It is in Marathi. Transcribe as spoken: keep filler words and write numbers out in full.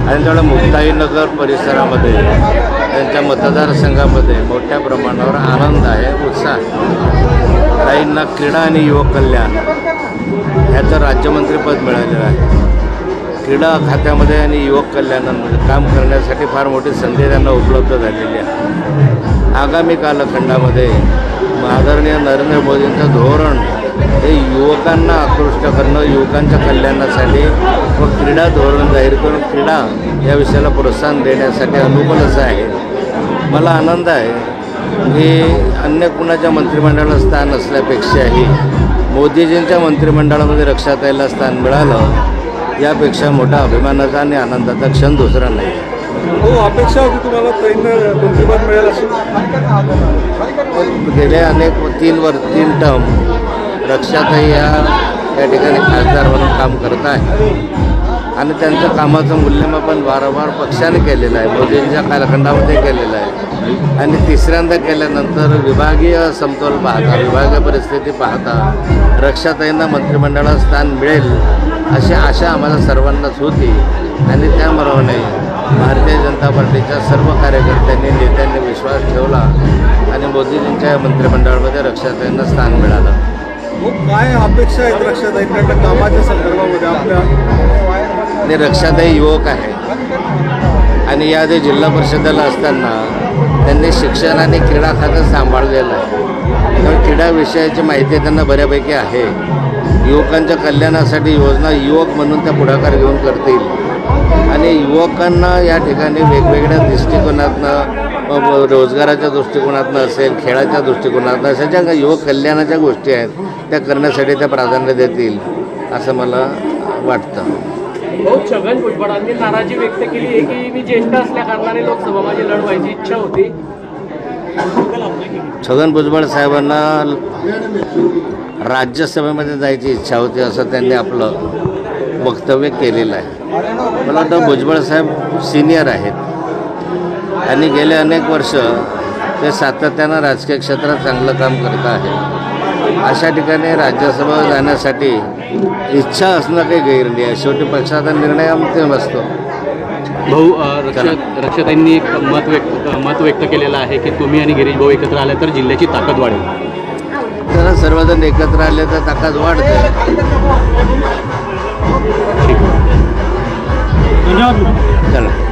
आणि त्यामुळे मुक्ताईनगर परिसरामध्ये त्यांच्या मतदारसंघामध्ये मोठ्या प्रमाणावर आनंद आहे, उत्साह आहे। ताईंना क्रीडा आणि युवक कल्याण ह्याचं राज्यमंत्रीपद मिळालेलं आहे। क्रीडा खात्यामध्ये आणि युवक कल्याणामध्ये काम करण्यासाठी फार मोठी संधी त्यांना उपलब्ध झालेली आहे। आगामी कालखंडामध्ये आदरणीय नरेंद्र मोदींचं धोरण हे युवकांना आकृष्ट करणं, युवकांच्या कल्याणासाठी व क्रीडा धोरण जाहीर करून क्रीडा या विषयाला प्रोत्साहन देण्यासाठी अनुकूल असं आहे। मला आनंद आहे की अन्य कुणाच्या मंत्रिमंडळाला स्थान असल्यापेक्षाही मोदीजींच्या मंत्रिमंडळामध्ये रक्षाताईला स्थान मिळालं यापेक्षा मोठा अभिमानाचा आणि आनंदाचा क्षण दुसरा नाही। हो, अपेक्षा होती तुम्हाला ताईंना मंत्रिपद मिळेल अशी? गेले अनेक तीन वर तीन टर्म रक्षाताई या या ठिकाणी खासदार म्हणून काम करत आहे आणि त्यांचं कामाचं मूल्यमापन वारंवार पक्षाने केलेलं आहे, मोदींच्या कालखंडामध्ये केलेलं आहे आणि तिसऱ्यांदा केल्यानंतर विभागीय समतोल पाहता, विभागीय परिस्थिती पाहता रक्षाताईंना मंत्रिमंडळात स्थान मिळेल अशी आशा आम्हाला सर्वांनाच होती आणि त्याप्रमाणे भारतीय जनता पार्टीच्या सर्व कार्यकर्त्यांनी, नेत्यांनी विश्वास ठेवला आणि मोदीजींच्या मंत्रिमंडळामध्ये रक्षाताईंना स्थान मिळालं। हो, काय अपेक्षा आहेत रक्षाताईंकडनं कामाच्या संदर्भामध्ये आपल्या? आणि रक्षाताई युवक आहे आणि याआधी जिल्हा परिषदेला असताना त्यांनी शिक्षण आणि क्रीडा खातं सांभाळलेलं आहे, त्यामुळे क्रीडा विषयाची माहिती त्यांना बऱ्यापैकी आहे। युवकांच्या कल्याणासाठी योजना युवक म्हणून त्या पुढाकार घेऊन करतील आणि युवकांना या ठिकाणी वेगवेगळ्या दृष्टिकोनातनं, रोजगाराच्या दृष्टिकोनातनं असेल, खेळाच्या दृष्टिकोनातनं अशा ज्या युवक कल्याणाच्या गोष्टी आहेत त्या करण्यासाठी त्या प्राधान्य देतील असं मला वाटतं। हो, छगन भुजबळांनी नाराजी व्यक्त केली आहे की मी ज्येष्ठ असल्या कारणाने लोकसभा माझी लढवायची इच्छा होती। छगन भुजबळ साहेबांना राज्यसभेमध्ये जायची इच्छा होती असं त्यांनी आपलं वक्तव्य केलेलं आहे। मला वाटतं भुजबळ साहेब सिनियर आहेत आणि गेले अनेक वर्ष ते सातत्यानं राजकीय क्षेत्रात चांगलं काम करत आहे। अशा ठिकाणी राज्यसभा जाण्यासाठी इच्छा असणं काही गैर नाही आहे, शेवटी पक्षाचा निर्णय अंतिम असतो। भाऊ, रक्षाताईंनी एक मत व्यक्त मत व्यक्त केलेलं आहे की तुम्ही आणि गिरीश भाऊ एकत्र आले तर जिल्ह्याची ताकद वाढेल। जरा सर्वजण एकत्र आले तर ताकद वाढते। धन्यवाद। चला।